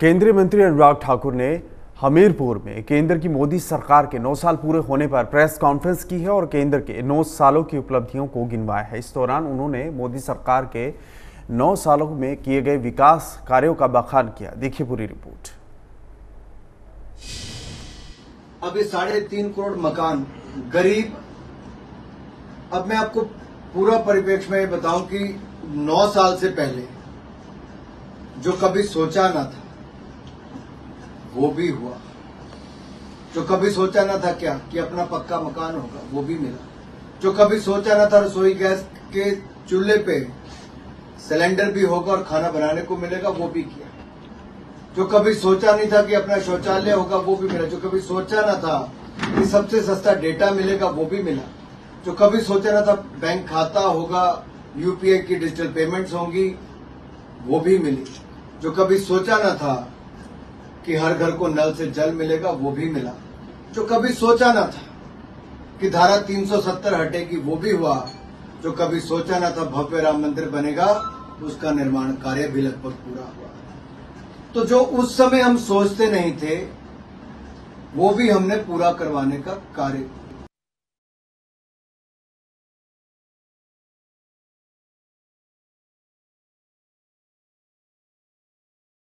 केंद्रीय मंत्री अनुराग ठाकुर ने हमीरपुर में केंद्र की मोदी सरकार के 9 साल पूरे होने पर प्रेस कॉन्फ्रेंस की है और केंद्र के 9 सालों की उपलब्धियों को गिनवाया है। इस दौरान उन्होंने मोदी सरकार के 9 सालों में किए गए विकास कार्यों का बखान किया। देखिए पूरी रिपोर्ट। अभी 3.5 करोड़ मकान गरीब। अब मैं आपको पूरा परिप्रेक्ष्य में बताऊं कि 9 साल से पहले जो कभी सोचा ना था वो भी हुआ, जो कभी सोचा ना था क्या कि अपना पक्का मकान होगा वो भी मिला, जो कभी सोचा ना था रसोई गैस के चूल्हे पे सिलेंडर भी होगा और खाना बनाने को मिलेगा वो भी किया, जो कभी सोचा नहीं था कि अपना शौचालय होगा वो भी मिला, जो कभी सोचा ना था कि सबसे सस्ता डेटा मिलेगा वो भी मिला, जो कभी सोचा ना था बैंक खाता होगा, यूपीआई की डिजिटल पेमेंट्स होंगी वो भी मिली, जो कभी सोचा ना था कि हर घर को नल से जल मिलेगा वो भी मिला, जो कभी सोचा ना था कि धारा 370 हटेगी वो भी हुआ, जो कभी सोचा ना था भव्य राम मंदिर बनेगा उसका निर्माण कार्य भी लगभग पूरा हुआ। तो जो उस समय हम सोचते नहीं थे वो भी हमने पूरा करवाने का कार्य